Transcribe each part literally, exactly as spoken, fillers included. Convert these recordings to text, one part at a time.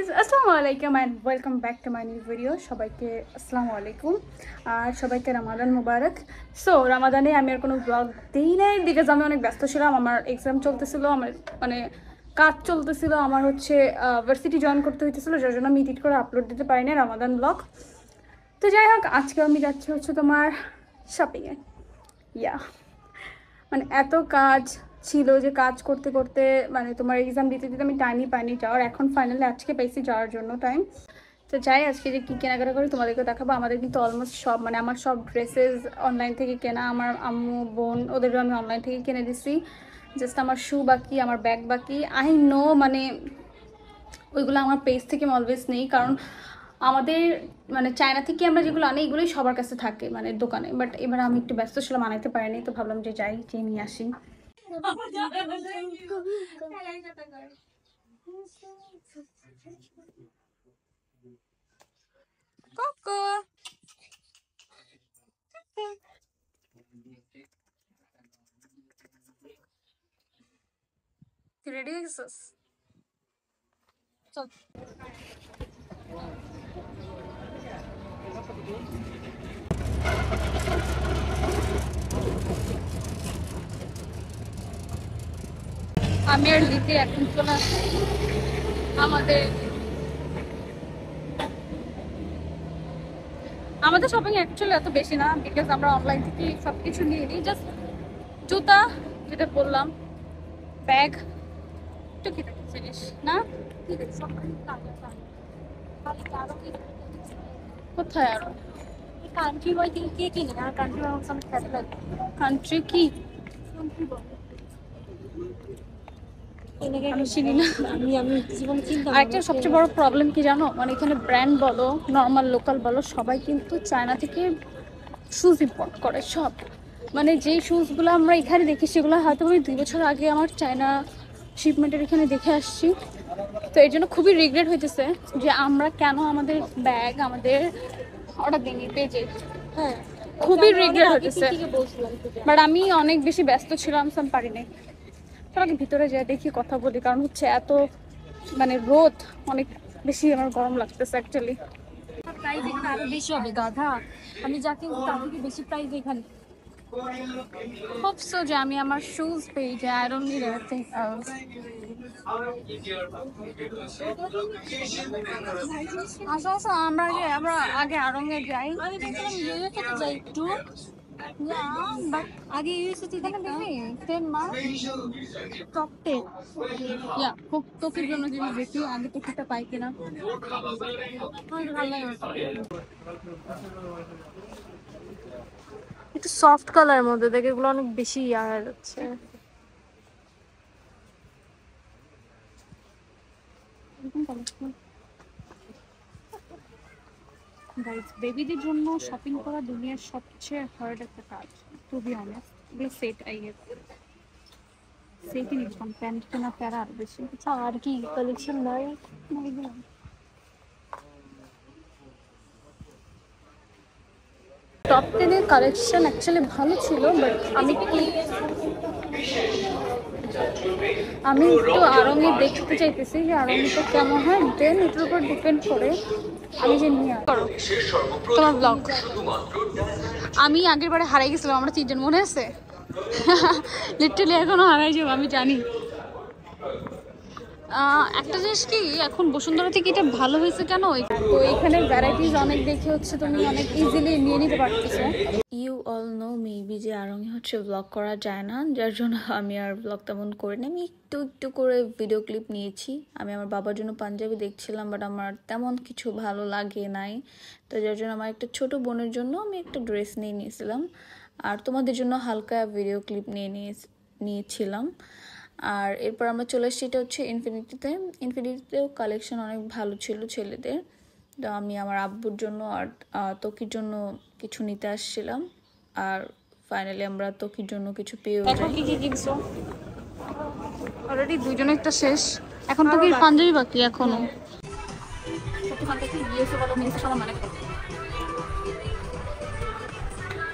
আসসালামু আলাইকুম and welcome back to my new video. সবাইকে আসসালামু আলাইকুম আর সবাইকে রমাদান মুবারক। সো রমাদানে আমি আর কোনো ব্লগ দিই নাই বিকজ আমি অনেক ব্যস্ত ছিলাম। আমার এক্সাম চলতেছিল, আমার মানে কাজ চলতেছিল, আমার হচ্ছে ভার্সিটি জয়েন করতে হইতেছিল, যার জন্য আমি এডিট করে আপলোড দিতে পারি না রমাদান ব্লগ। তো যাই হোক, আজকে আমি যাচ্ছি হচ্ছে তোমার শপিংয়ে। ইয়া মানে এত কাজ ছিল যে কাজ করতে করতে মানে তোমার এক্সাম দিতে দিতে আমি টাইমই পাইনি যাওয়ার। এখন ফাইনালি আজকে পেয়েছি যাওয়ার জন্য টাইম। তো যাই, আজকে যে কী কেনাকাটা করি তোমাদেরকে দেখাবো। আমাদের কিন্তু অলমোস্ট সব মানে আমার সব ড্রেসেস অনলাইন থেকে কেনা, আমার আম্মু বোন ওদেরও আমি অনলাইন থেকে কিনে দিছি। জাস্ট আমার শু বাকি, আমার ব্যাগ বাকি। আই নো মানে ওইগুলো আমার পেজ থেকে অলওয়েজ নেই, কারণ আমাদের মানে চায়না থেকে আমরা যেগুলো আনি এগুলোই সবার কাছে থাকে মানে দোকানে। বাট এবার আমি একটু ব্যস্ত ছিলাম, আনাইতে পারিনি, তো ভাবলাম যে যাই, যে নিয়ে আসি। তুই রেডি হয়ে গেছিস? চল। আমি আর লিপি এখন চলে আসছি আমাদের আমাদের শপিং অ্যাকচুয়ালি এত বেশি না, বিকজ আমরা অনলাইন থেকে সব কিছু নিয়ে নিই। জাস্ট জুতা যেটা বললাম, ব্যাগ, টুকিটাকি জিনিস না। কোথায় আরো কান্ট্রি বয় থেকে কে কিনে? আর কান্ট্রি বয় আমার খেতে লাগে। কান্ট্রি কি আমি চিনি না। আমি আমি জীবনে চিন্তা। আরেকটা সবচেয়ে বড় প্রবলেম কি জানো, মানে এখানে ব্র্যান্ড বলো নর্মাল লোকাল বলো সবাই কিন্তু চায়না থেকে শুজ ইম্পোর্ট করে সব। মানে যেই শুজগুলো আমরা এখানে দেখি সেগুলো হয়তো আমি দুই বছর আগে আমার চায়না শিপমেন্টের এখানে দেখে আসছি। তো এই জন্য খুবই রিগ্রেট হইতেছে যে আমরা কেন আমাদের ব্যাগ আমাদের অর্ডার দিইনি পেজে। হ্যাঁ, খুবই রিগ্রেট হইতেছে। বাট আমি অনেক বেশি ব্যস্ত ছিলাম, সব পারি নাই। তাহলে ভিতরে যাই দেখি, কথা বলি, কারণ হচ্ছে এত মানে রোদ অনেক বেশি, আমার গরম লাগতেছে অ্যাকচুয়ালি। প্রাইস এখানে আরো বেশি হবে গাধা, আমি যা কিনবো তার থেকে বেশি প্রাইস এখানে। Hope so যে আমি আমার শুজ পেয়ে যাই। I don't need anything else. আচ্ছা আচ্ছা, আমরা আগে আমরা আগে আড়ঙে যাই। আমি দেখলাম ইউএসএ তে যাই একটু। না বাট আগে ইউএসএ তে দেখলাম ten mark top ten. Yeah খুব তোকের জন্য জিনিস দেখি আগে তোকেটা পাই কিনা। আমার ভালো লাগে একটু সফট কালারের মধ্যে, দেখে এগুলো অনেক বেশি ইয়া হয়ে যাচ্ছে। গাইস, বেবিদের জন্য শপিং করা দুনিয়ার সবচেয়ে হার্ড একটা কাজ, টু বি অনেস্ট। এগুলো সেট আই গেস সেটই নিচ্ছিলাম, প্যান্ট কেনা প্যারা আরো বেশি। আচ্ছা আর কি কালেকশন নাই? টপ টেনের কালেকশন অ্যাকচুয়ালি ভালো ছিল, বাট আমি কি আমি একটু আরঙে দেখতে চাইতেছি যে আরঙটা কেমন হয়, দেন এটার উপর ডিপেন্ড করে আমি যে নিয়ে করো তোমার ব্লগ। আমি আগের বারে হারাই গেছিলাম, আমরা তিনজন, মনে আছে? লিটারালি এখনো হারাই যাবো আমি জানি। একটা জিনিস কি, এখন বসুন্ধরা থেকে এটা ভালো হয়েছে কেন, তো এখানে ভ্যারাইটিস অনেক দেখে হচ্ছে তুমি অনেক ইজিলি নিয়ে নিতে পারতেছো। ইউ অল নো মেবি যে আরঙে হচ্ছে ব্লগ করা যায় না, যার জন্য আমি আর ব্লগ তেমন করিনি। আমি একটু একটু করে ভিডিও ক্লিপ নিয়েছি। আমি আমার বাবার জন্য পাঞ্জাবি দেখছিলাম, বাট আমার তেমন কিছু ভালো লাগে নাই, তো যার জন্য আমার একটা ছোট বোনের জন্য আমি একটা ড্রেস নিয়ে নিয়েছিলাম, আর তোমাদের জন্য হালকা ভিডিও ক্লিপ নিয়ে নিয়ে নিয়েছিলাম। আর এরপর আমরা চলে এসেছি, এটা হচ্ছে ইনফিনিটিতে। ইনফিনিটিতেও কালেকশন অনেক ভালো ছিল ছেলেদের। তো আমি আমার আব্বুর জন্য আর তোকির জন্য কিছু নিতে আসছিলাম, আর ফাইনালি আমরা তোকির জন্য কিছু পেয়ে যাই। কি কি কিনছো? অলরেডি দুইজনের একটা শেষ, এখন তোকির পাঞ্জাবি বাকি এখনো।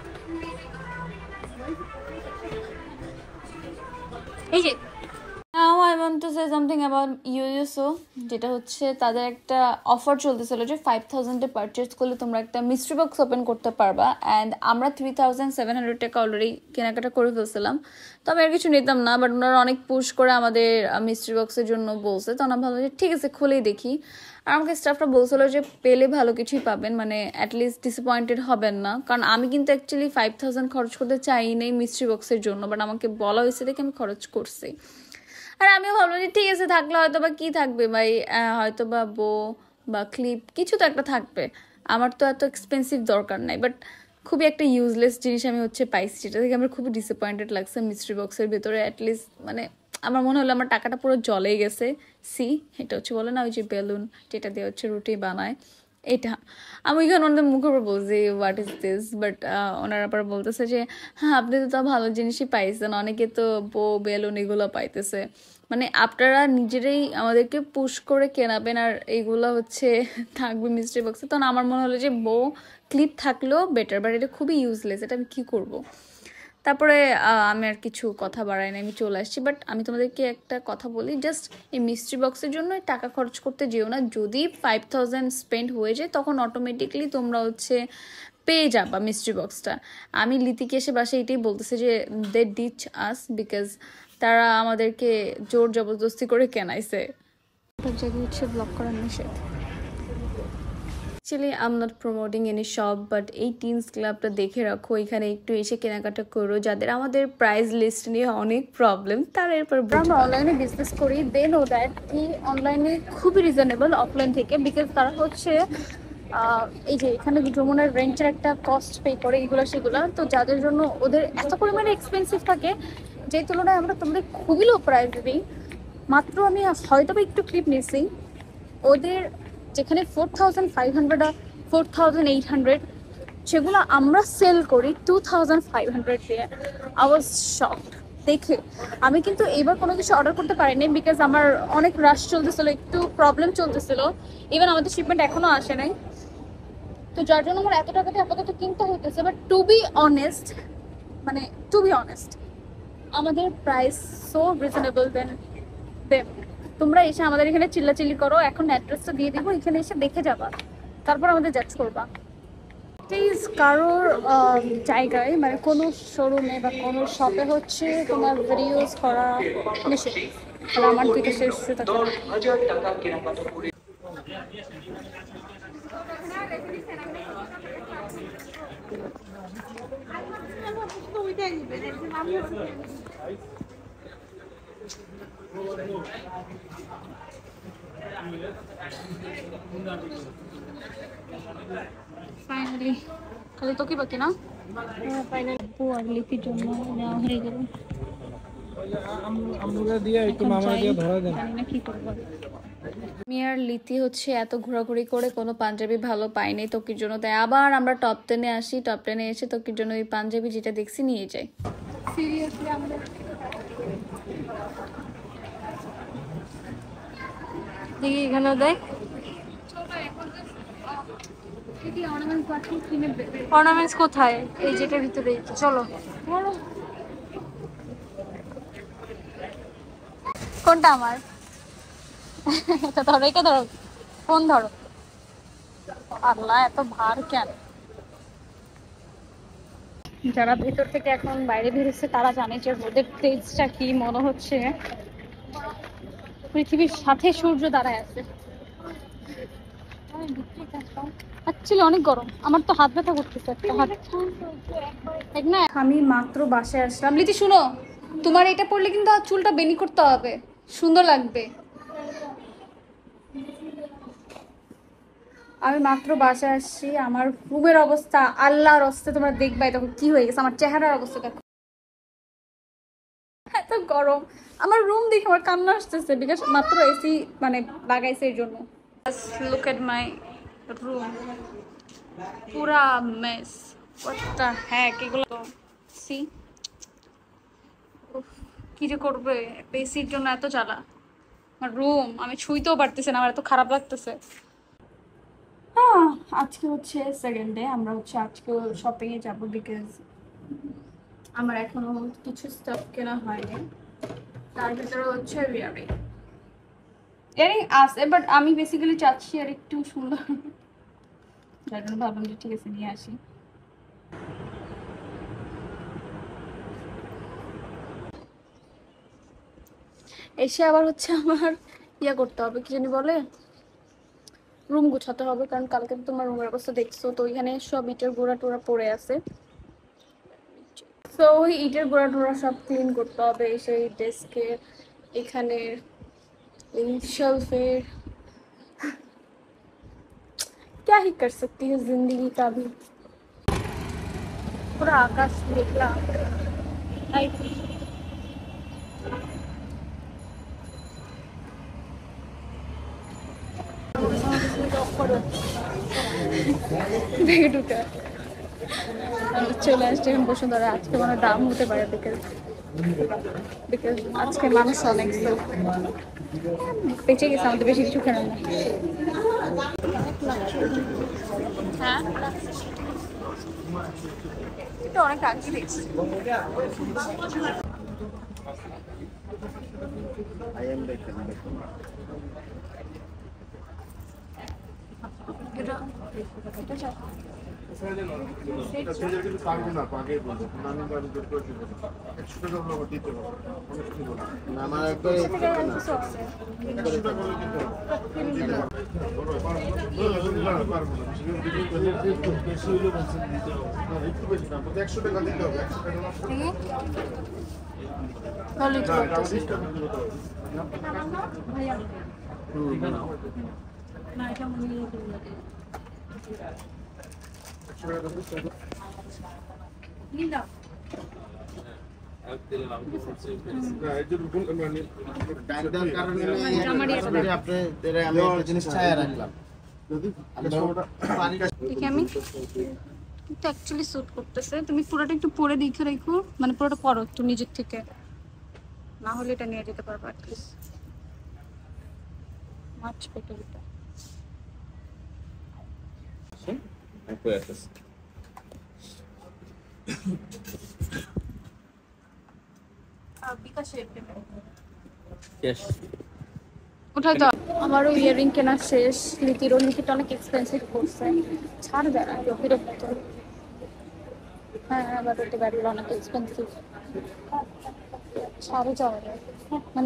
এই যে now I want to say something about ইউইউসো, যেটা হচ্ছে তাদের একটা অফার চলতেছিল যে ফাইভ থাউজেন্ডে পারচেস করলে তোমরা একটা মিস্ট্রি বক্স ওপেন করতে পারবা। অ্যান্ড আমরা থ্রি থাউজেন্ড সেভেন হান্ড্রেড টাকা অলরেডি কেনাকাটা করে ফেলছিলাম, তো আমি আর কিছু নিতাম না, বাট ওনারা অনেক পুশ করে আমাদের মিস্ট্রি বক্সের জন্য বলছে। তো আমরা ভাবলাম যে ঠিক আছে খুলেই দেখি। আর আমাকে স্টাফটা বলছিল যে পেলে ভালো কিছুই পাবেন, মানে অ্যাটলিস্ট ডিসঅ্যাপয়েন্টেড হবেন না, কারণ আমি কিন্তু অ্যাকচুয়ালি ফাইভ থাউজেন্ড খরচ করতে চাই নেই মিস্ট্রি বক্সের জন্য, বাট আমাকে বলা হয়েছে দেখে আমি খরচ করছি। আর আমিও ভাবলাম যে ঠিক আছে থাকলে হয়তো বা কী থাকবে ভাই, হয়তো বা বো বা ক্লিপ কিছু তো একটা থাকবে, আমার তো এত এক্সপেন্সিভ দরকার নাই। বাট খুবই একটা ইউজলেস জিনিস আমি হচ্ছে পাইছি, যেটা থেকে আমার খুবই ডিসঅ্যাপয়েন্টেড লাগছে। মিস্ট্রি বক্সের ভেতরে অ্যাটলিস্ট মানে আমার মনে হলো আমার টাকাটা পুরো জলেই গেছে। সি এটা হচ্ছে বলে না ওই যে বেলুন যেটা দিয়ে হচ্ছে রুটি বানায়, এটা আমি ওইখানে ওনাদের মুখের উপর বলছি হোয়াট ইজ দিস, বাট ওনারা আবার বলতেছে যে হ্যাঁ আপনি তো তা ভালো জিনিসই পাইছেন, অনেকে তো বো বেলুন এগুলো পাইতেছে, মানে আপনারা নিজেরাই আমাদেরকে পুশ করে কেনাবেন আর এইগুলো হচ্ছে থাকবে মিস্ট্রি বক্সে। তখন আমার মনে হলো যে বো ক্লিপ থাকলেও বেটার, বাট এটা খুবই ইউজলেস, এটা আমি কী করবো। তারপরে আমি আর কিছু কথা বাড়াই না, আমি চলে আসছি। বাট আমি তোমাদেরকে একটা কথা বলি, জাস্ট এই মিস্ট্রি বক্সের জন্য টাকা খরচ করতে যেও না। যদি ফাইভ থাউজেন্ড স্পেন্ড হয়ে যায় তখন অটোমেটিকলি তোমরা হচ্ছে পেয়ে যাবা মিস্ট্রি বক্সটা। আমি লিতিকে এসে বাসে এটাই বলতেছে যে দে ডিচ আস, বিকজ তারা আমাদেরকে জোর জবরদস্তি করে কেনাইছে। সব জায়গায় হচ্ছে ব্লক করার নিষেধ। Actually I am not promoting any shop, but এই টিনস ক্লাবটা দেখে রাখো, এখানে একটু এসে কেনাকাটা করো। যাদের আমাদের প্রাইস লিস্ট নিয়ে অনেক প্রবলেম তারা এরপর আমরা অনলাইনে বিজনেস করি, দে নো দ্যাট কি অনলাইনে খুবই রিজনেবল অফলাইন থেকে, বিকজ তারা হচ্ছে এই যে এখানে যমুনার রেন্টের একটা কস্ট পে করে এগুলো সেগুলো, তো যাদের জন্য ওদের এত পরিমাণে এক্সপেন্সিভ থাকে যে তুলনায় আমরা তোমাদের খুবই লো প্রাইস দিই। মাত্র আমি হয়তো বা একটু ক্লিপ নিয়েছি, ওদের যেখানে four thousand five hundred four thousand eight hundred সেগুলো আমরা সেল করি টু থাউজেন্ড ফাইভ হান্ড্রেড দিয়ে। আই ওয়াজ শকড দেখে। আমি কিন্তু এবার কোনো কিছু অর্ডার করতে পারিনি, বিকজ আমার অনেক রাশ চলতেছিল, একটু প্রবলেম চলতেছিল, ইভেন আমাদের শিপমেন্ট এখনও আসে নাই, তো যার জন্য আমার এত টাকাতে আপাতত কিনতে হইতেছে। বাট টু বি অনেস্ট, মানে টু বি অনেস্ট আমাদের price so reasonable than them. তোমরা এসে আমাদের এখানে চিল্লাচিল্লি করো, এখন অ্যাড্রেসটা দিয়ে দিব, এখানে এসে দেখে যাবা, তারপর আমাদের জাজ করবা। প্লিজ কারোর জায়গায় মানে কোনো শোরুমে বা কোনো শপে হচ্ছে তোমার ভিডিওস করা নিষেধ। তাহলে আমার দিকে শেষ ফাইনালি খালি তো কি বাকি না, ফাইনালি আপু আর লিপির জন্য নেওয়া হয়ে গেল। আমি আর লিতি হচ্ছে এত ঘোরাঘুরি করে কোনো পাঞ্জাবি ভালো পাইনি তোকির জন্য, তাই আবার আমরা টপ টেনে আসি। টপ টেনে এসে তোকির জন্য ওই পাঞ্জাবি যেটা দেখছি নিয়ে যাই। সিরিয়াসলি আমরা দেখি এখানেও দেখ অর্নামেন্টস কোথায়, এই যেটার ভিতরে। চলো কোনটা আমার, এটা ধরো, এটা ধরো, ফোন ধরো। আল্লাহ এত ভার কেন। যারা ভেতর থেকে এখন বাইরে বেরোচ্ছে তারা জানে যে রোদের তেজটা কি, মনে হচ্ছে পৃথিবীর সাথে সূর্য দাঁড়ায় আছে। অ্যাকচুয়ালি অনেক গরম, আমার তো হাত ব্যথা করতেছে একটা হাত। না আমি মাত্র বাসায় আসলাম। লিতি শুনো, তোমার এটা পরলে কিন্তু চুলটা বেনি করতে হবে, সুন্দর লাগবে। আমি মাত্র বাসায় আসছি, আমার রুমের অবস্থা আল্লাহর হস্তে তোমরা দেখবাই তখন কি হয়ে গেছে। আমার চেহারার অবস্থা দেখো, এত গরম। আমার রুম দেখে আমার কান্না আসতেছে, বিকজ মাত্র এসি মানে লাগাইছে এর জন্য। লুক এট মাই রুম, পুরা মেস, হোয়াট দ্য হ্যাক এগুলো। সি কি যে করবে এসির জন্য এত জ্বালা। আমার রুম আমি ছুঁইতেও পারতেছি না, আমার এত খারাপ লাগতেছে। হ্যাঁ আজকে হচ্ছে সেকেন্ড ডে, আমরা হচ্ছে আজকে শপিংয়ে যাবো, বিকজ আমার এখনো কিছু স্টাফ কেনা হয়নি। তার ভিতরে হচ্ছে ইয়ারিং ইয়ারিং আছে, বাট আমি বেসিক্যালি চাচ্ছি আর একটু সুন্দর, যার জন্য ভাবলাম যে ঠিক আছে নিয়ে আসি। এসে আবার হচ্ছে আমার ইয়া করতে হবে, কি জানি বলে, রুম গুছাতে হবে, কারণ কালকে তো তোমার রুমের অবস্থা দেখছো, তো ওইখানে সব ইটের গোড়া টোড়া পড়ে আছে। তো ওই ইটের গোড়া টোড়া সব ক্লিন করতে হবে, সেই ডেস্কের এখানে এই शेल्फेर। क्या ही कर सकती है जिंदगी का भी। पूरा आकाश मेघला। চলে আসছে এখন বসুন্ধরা। আজকে মনে দাম হতে পারে, বিকজ বিকজ আজকে মানুষ অনেক, বেঁচে গেছে, আমাদের বেশি কিছু কেনা না। হ্যাঁ এটা অনেক আগে দেখছি। এটা অ্যাকচুয়ালি স্যুট করতেছে। তুমি পুরোটা একটু পরে দেখে রাখো, মানে পুরোটা পরো একটু নিজের থেকে, না হলে এটা নিয়ে যেতে পারবো অ্যাটলিস্ট। মাছ পেটে দিতে ওঠাই তো। আমারও ইয়ারিং কেনা শেষ। লিতিরও লিতিটা অনেক এক্সপেন্সিভ পড়ছে, ছাড় দেয় বিরক্ত। হ্যাঁ বাট ওটা ব্যাগগুলো অনেক এক্সপেন্সিভ, ছাড়ে যাওয়া যায় মানে।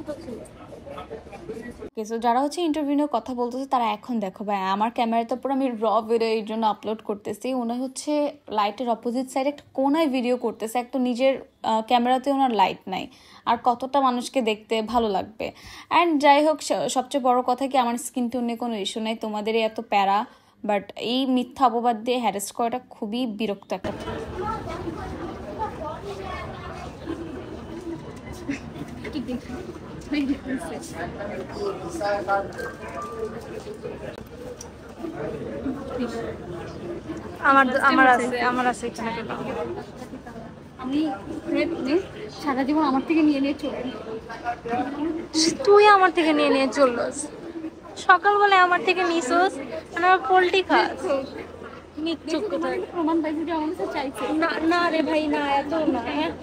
সো যারা হচ্ছে ইন্টারভিউ নিয়ে কথা বলতেছে তারা এখন দেখো ভাই, আমার ক্যামেরা তো পুরো আমি র ভিডিও এই জন্য আপলোড করতেছি, ওনার হচ্ছে লাইটের অপোজিট সাইডে একটা কোনায় ভিডিও করতেছে, এক তো নিজের ক্যামেরাতে ওনার লাইট নাই, আর কতটা মানুষকে দেখতে ভালো লাগবে। অ্যান্ড যাই হোক, সবচেয়ে বড় কথা কি, আমার স্কিন টোন নিয়ে কোনো ইস্যু নাই, তোমাদের এত প্যারা, বাট এই মিথ্যা অপবাদ দিয়ে হ্যারাস করাটা খুবই বিরক্ত একটা। আমার আমার আছে আমার আছে এখানে। আমি সারা জীবন আমার থেকে নিয়ে নিয়ে চলে, তুই আমার থেকে নিয়ে নিয়ে চললস, সকালবেলায় আমার থেকে নিছোস, মানে আমার পোল্ট্রি খাস। মিথ্যুক কোথায় প্রমাণ পাইছি যে আমার কাছে চাইছে। না না রে ভাই, না এত না।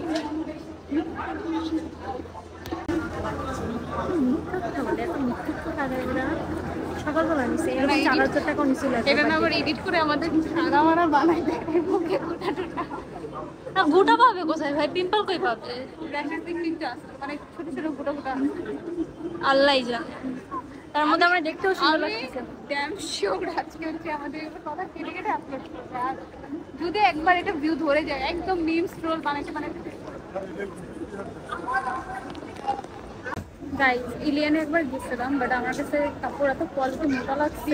সকালবেলা নিছে এরকম চার হাজার টাকা নিছিল। এটা না আবার এডিট করে আমাদের সাদা মারা বানাই দেয় মুখে গোটা টোটা। না গোটা পাবে কোথায় ভাই, পিম্পল কই পাবে? ব্র্যাকেট কিন্তু আছে, মানে ছোট ছোট গোটা গোটা আল্লাহই জানে, তার মধ্যে আমরা দেখতেও সুন্দর আমি লাগতেছে। ড্যাম শিওর আজকে হচ্ছে আমাদের এগুলো কথা কেটে কেটে আপলোড করবে। আর যদি একবার এটা ভিউ ধরে যায়, একদম মিমস রোল বানাইতে বানাইতে। গাইস ইলিয়ানে একবার গেছিলাম, বাট আমার কাছে কাপড় এত কোয়ালিটি মোটা লাগছে।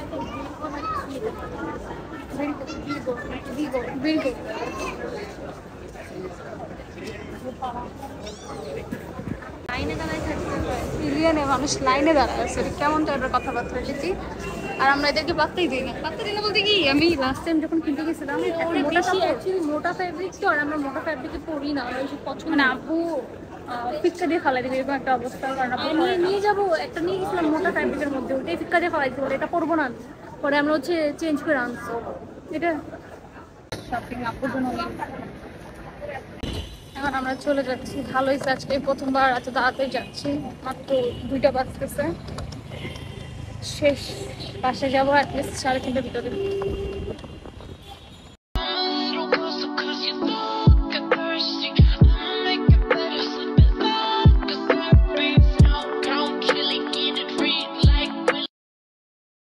লাইনে দাঁড়ায় থাকতে হয়। ইলিয়ানে মানুষ লাইনে দাঁড়ায় আছে, কেমন টাইপের কথাবার্তা লিখি। আর আমরা এদেরকে পাত্তাই দিই না। পাত্তা দিই না বলতে কি, আমি লাস্ট টাইম যখন কিনতে গেছিলাম, একটা মোটা কাপড়, মোটা ফ্যাব্রিক তো, আর আমরা মোটা ফ্যাব্রিকে পরি না, আমার বেশি পছন্দ না। আপু ফিক্কা দিয়ে ফালাই দিবে এরকম একটা অবস্থা, কারণ আপু নিয়ে নিয়ে যাবো, একটা নিয়ে গেছিলাম মোটা ফ্যাব্রিকের মধ্যে, ওটাই ফিক্কা দিয়ে ফেলাইছি, বলে এটা পরবো না আমি। পরে আমরা হচ্ছে চেঞ্জ করে আনছি এটা শপিং আপুর জন্য। এখন আমরা চলে যাচ্ছি। ভালো হয়েছে আজকে প্রথমবার এত তাড়াতাড়ি যাচ্ছি, মাত্র দুইটা বাজতেছে। শেষ বাসে যাবো অ্যাটলিস্ট সাড়ে তিনটার ভিতরে।